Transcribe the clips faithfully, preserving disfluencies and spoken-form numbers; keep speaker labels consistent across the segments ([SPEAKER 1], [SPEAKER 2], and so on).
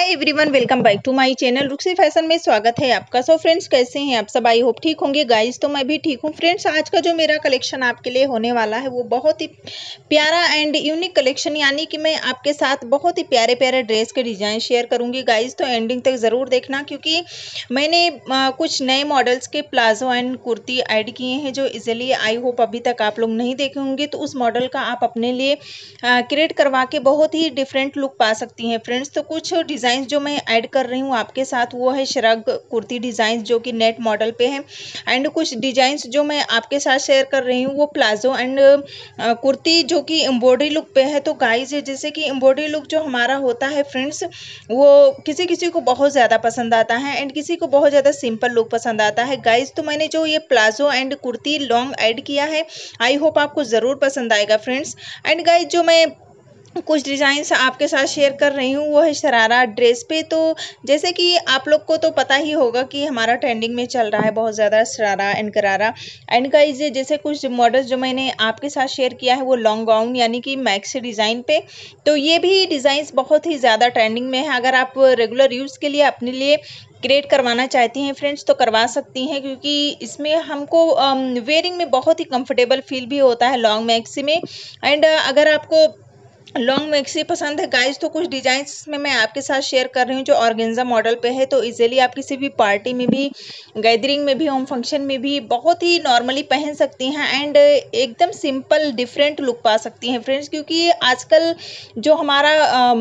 [SPEAKER 1] Hi everyone, welcome back to my channel Ruksi fashion में स्वागत है आपका। सो फ्रेंड्स, कैसे हैं आप सब? आई होप ठीक होंगे गाइस। तो मैं भी ठीक हूं फ्रेंड्स। आज का जो मेरा कलेक्शन आपके लिए होने वाला है वो बहुत ही प्यारा एंड यूनिक कलेक्शन, यानी कि मैं आपके साथ बहुत ही प्यारे प्यारे ड्रेस के डिजाइन शेयर करूंगी गाइस। तो एंडिंग तक ज़रूर देखना, क्योंकि मैंने आ, कुछ नए मॉडल्स के प्लाजो एंड कुर्ती ऐड किए हैं जो इजिली आई होप अभी तक आप लोग नहीं देखे होंगे। तो उस मॉडल का आप अपने लिए क्रिएट करवा के बहुत ही डिफरेंट लुक पा सकती हैं फ्रेंड्स। तो कुछ डिज़ाइन जो मैं ऐड कर रही हूँ आपके साथ वो है श्रग कुर्ती डिज़ाइन जो कि नेट मॉडल पे है, एंड कुछ डिज़ाइंस जो मैं आपके साथ शेयर कर रही हूँ वो प्लाजो एंड कुर्ती जो कि एम्ब्रॉयडरी लुक पे है। तो गाइस, जैसे कि एम्ब्रॉयडरी लुक जो हमारा होता है फ्रेंड्स, वो किसी किसी को बहुत ज़्यादा पसंद आता है एंड किसी को बहुत ज़्यादा सिंपल लुक पसंद आता है गाइस। तो मैंने जो ये palazzo and kurti long add किया है, आई होप आपको ज़रूर पसंद आएगा फ्रेंड्स। एंड गाइस, जो मैं कुछ डिज़ाइंस आपके साथ शेयर कर रही हूँ वो है शरारा ड्रेस पे। तो जैसे कि आप लोग को तो पता ही होगा कि हमारा ट्रेंडिंग में चल रहा है बहुत ज़्यादा शरारा एंड करारा। एंड गाइस, जैसे कुछ मॉडल्स जो मैंने आपके साथ शेयर किया है वो लॉन्ग गाउन यानी कि मैक्सी डिज़ाइन पे। तो ये भी डिज़ाइंस बहुत ही ज़्यादा ट्रेंडिंग में है। अगर आप रेगुलर यूज़ के लिए अपने लिए क्रिएट करवाना चाहती हैं फ्रेंड्स तो करवा सकती हैं, क्योंकि इसमें हमको वेयरिंग में बहुत ही कंफर्टेबल फील भी होता है लॉन्ग मैक्सी में। एंड अगर आपको लॉन्ग मैक्सी पसंद है गाइस तो कुछ डिजाइंस में मैं आपके साथ शेयर कर रही हूँ जो ऑर्गेन्जा मॉडल पे है। तो इजीली आप किसी भी पार्टी में भी, गैदरिंग में भी, होम फंक्शन में भी बहुत ही नॉर्मली पहन सकती हैं एंड एकदम सिंपल डिफरेंट लुक पा सकती हैं फ्रेंड्स। क्योंकि आजकल जो हमारा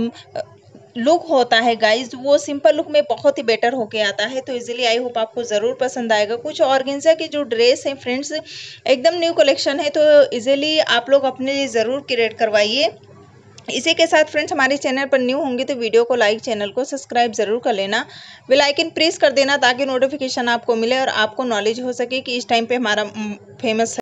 [SPEAKER 1] लुक होता है गाइज वो सिंपल लुक में बहुत ही बेटर होके आता है। तो इजीली आई होप आपको ज़रूर पसंद आएगा। कुछ ऑर्गेन्जा के जो ड्रेस हैं फ्रेंड्स एकदम न्यू कलेक्शन है, तो इजीली आप लोग अपने लिए ज़रूर क्रिएट करवाइए। इसी के साथ फ्रेंड्स, हमारे चैनल पर न्यू होंगे तो वीडियो को लाइक, चैनल को सब्सक्राइब जरूर कर लेना, बेल आइकन प्रेस कर देना ताकि नोटिफिकेशन आपको मिले और आपको नॉलेज हो सके कि इस टाइम पे हमारा फेमस